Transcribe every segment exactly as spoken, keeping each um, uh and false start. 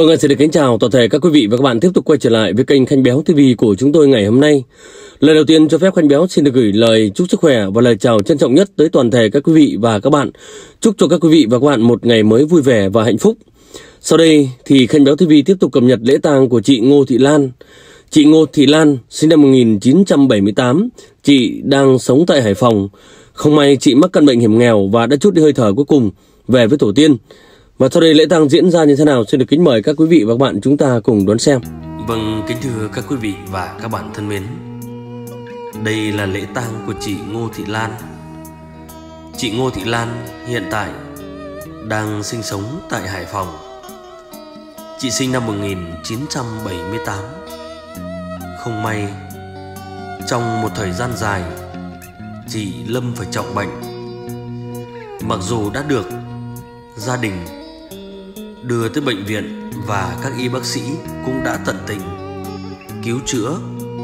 Vâng, xin được kính chào toàn thể các quý vị và các bạn tiếp tục quay trở lại với kênh Khanh Béo ti vi của chúng tôi ngày hôm nay. Lời đầu tiên cho phép Khanh Béo xin được gửi lời chúc sức khỏe và lời chào trân trọng nhất tới toàn thể các quý vị và các bạn. Chúc cho các quý vị và các bạn một ngày mới vui vẻ và hạnh phúc. Sau đây thì Khanh Béo ti vi tiếp tục cập nhật lễ tang của chị Ngô Thị Lan. Chị Ngô Thị Lan sinh năm một nghìn chín trăm bảy mươi tám, chị đang sống tại Hải Phòng. Không may chị mắc căn bệnh hiểm nghèo và đã trút đi hơi thở cuối cùng về với tổ tiên. Và sau đây lễ tang diễn ra như thế nào, xin được kính mời các quý vị và các bạn chúng ta cùng đón xem. Vâng, kính thưa các quý vị và các bạn thân mến, đây là lễ tang của chị Ngô Thị Lan. Chị Ngô Thị Lan hiện tại đang sinh sống tại Hải Phòng. Chị sinh năm một nghìn chín trăm bảy mươi tám. Không may, trong một thời gian dài, chị lâm phải trọng bệnh. Mặc dù đã được gia đình đưa tới bệnh viện và các y bác sĩ cũng đã tận tình cứu chữa,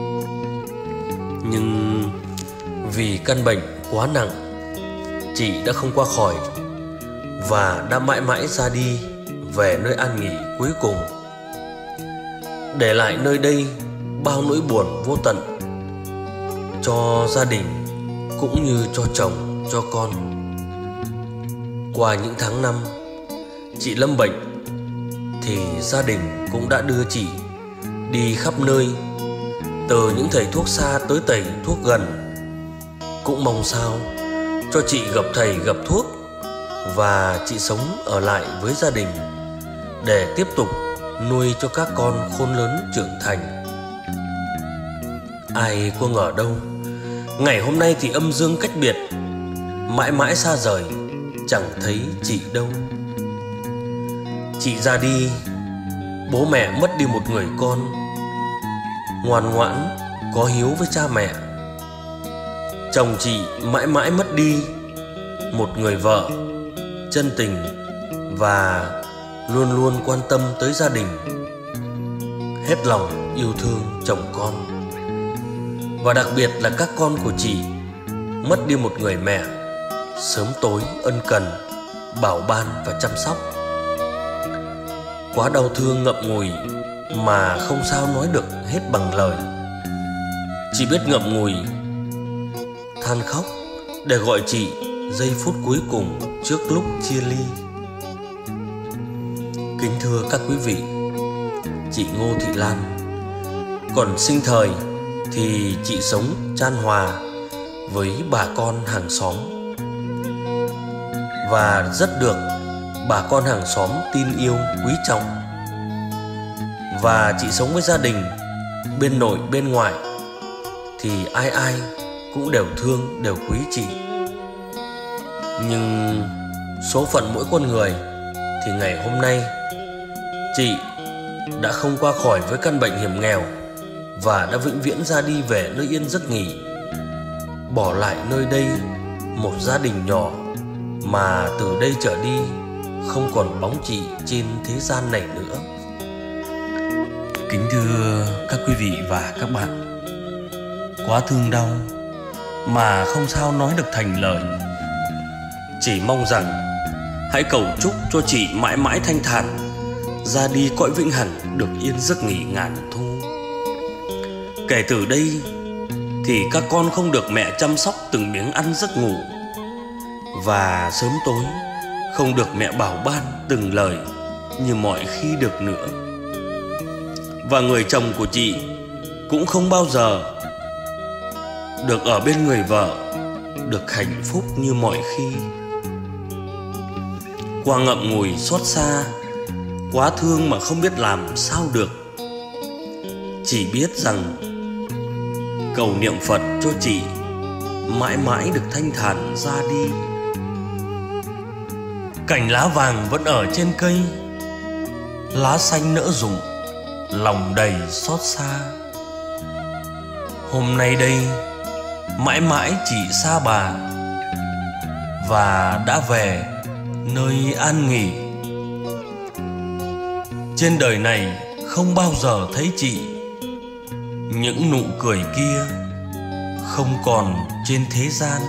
nhưng vì căn bệnh quá nặng, chị đã không qua khỏi và đã mãi mãi ra đi về nơi an nghỉ cuối cùng, để lại nơi đây bao nỗi buồn vô tận cho gia đình cũng như cho chồng, cho con. Qua những tháng năm chị lâm bệnh thì gia đình cũng đã đưa chị đi khắp nơi, từ những thầy thuốc xa tới thầy thuốc gần, cũng mong sao cho chị gặp thầy gặp thuốc và chị sống ở lại với gia đình để tiếp tục nuôi cho các con khôn lớn trưởng thành. Ai có ngờ đâu, ngày hôm nay thì âm dương cách biệt, mãi mãi xa rời, chẳng thấy chị đâu. Chị ra đi, bố mẹ mất đi một người con ngoan ngoãn, có hiếu với cha mẹ. Chồng chị mãi mãi mất đi một người vợ chân tình và luôn luôn quan tâm tới gia đình, hết lòng yêu thương chồng con. Và đặc biệt là các con của chị mất đi một người mẹ sớm tối ân cần, bảo ban và chăm sóc. Quá đau thương ngậm ngùi mà không sao nói được hết bằng lời. Chỉ biết ngậm ngùi, than khóc để gọi chị giây phút cuối cùng trước lúc chia ly. Kính thưa các quý vị, chị Ngô Thị Lan còn sinh thời thì chị sống chan hòa với bà con hàng xóm và rất được bà con hàng xóm tin yêu quý trọng. Và chị sống với gia đình bên nội bên ngoại thì ai ai cũng đều thương, đều quý chị. Nhưng số phận mỗi con người thì ngày hôm nay chị đã không qua khỏi với căn bệnh hiểm nghèo và đã vĩnh viễn ra đi về nơi yên giấc nghỉ, bỏ lại nơi đây một gia đình nhỏ mà từ đây trở đi không còn bóng chị trên thế gian này nữa. Kính thưa các quý vị và các bạn, quá thương đau mà không sao nói được thành lời. Chỉ mong rằng hãy cầu chúc cho chị mãi mãi thanh thản, ra đi cõi vĩnh hằng được yên giấc nghỉ ngàn thu. Kể từ đây thì các con không được mẹ chăm sóc từng miếng ăn giấc ngủ, và sớm tối không được mẹ bảo ban từng lời như mọi khi được nữa. Và người chồng của chị cũng không bao giờ được ở bên người vợ, được hạnh phúc như mọi khi. Qua ngậm ngùi xót xa, quá thương mà không biết làm sao được, chỉ biết rằng cầu niệm Phật cho chị mãi mãi được thanh thản ra đi. Cành lá vàng vẫn ở trên cây, lá xanh nỡ rụng, lòng đầy xót xa. Hôm nay đây mãi mãi chị xa bà và đã về nơi an nghỉ. Trên đời này không bao giờ thấy chị, những nụ cười kia không còn trên thế gian.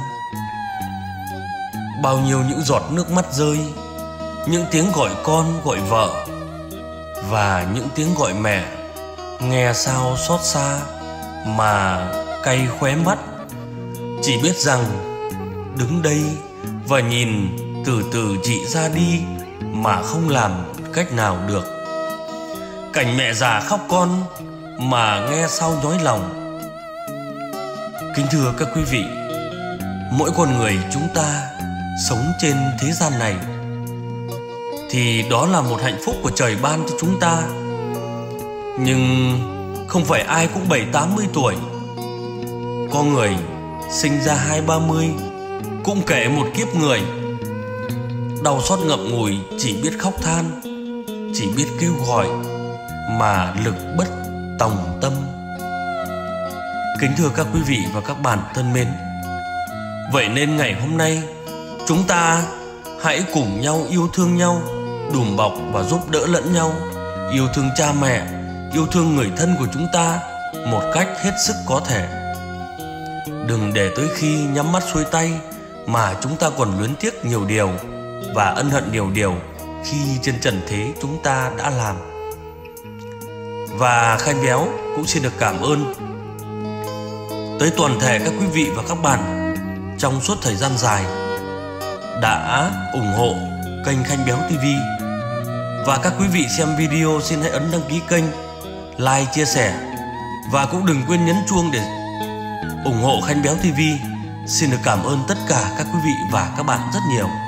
Bao nhiêu những giọt nước mắt rơi, những tiếng gọi con gọi vợ, và những tiếng gọi mẹ nghe sao xót xa mà cay khóe mắt. Chỉ biết rằng đứng đây và nhìn từ từ chị ra đi mà không làm cách nào được. Cảnh mẹ già khóc con mà nghe sao nhói lòng. Kính thưa các quý vị, mỗi con người chúng ta sống trên thế gian này thì đó là một hạnh phúc của trời ban cho chúng ta. Nhưng không phải ai cũng bảy tám mươi tuổi. Có người sinh ra hai ba mươi cũng kể một kiếp người. Đau xót ngậm ngùi, chỉ biết khóc than, chỉ biết kêu gọi mà lực bất tòng tâm. Kính thưa các quý vị và các bạn thân mến, vậy nên ngày hôm nay chúng ta hãy cùng nhau yêu thương nhau, đùm bọc và giúp đỡ lẫn nhau, yêu thương cha mẹ, yêu thương người thân của chúng ta một cách hết sức có thể. Đừng để tới khi nhắm mắt xuôi tay mà chúng ta còn luyến tiếc nhiều điều và ân hận nhiều điều khi trên trần thế chúng ta đã làm. Và Khanh Béo cũng xin được cảm ơn tới toàn thể các quý vị và các bạn trong suốt thời gian dài đã ủng hộ kênh Khanh Béo ti vi. Và các quý vị xem video xin hãy ấn đăng ký kênh, like, chia sẻ và cũng đừng quên nhấn chuông để ủng hộ Khanh Béo ti vi. Xin được cảm ơn tất cả các quý vị và các bạn rất nhiều.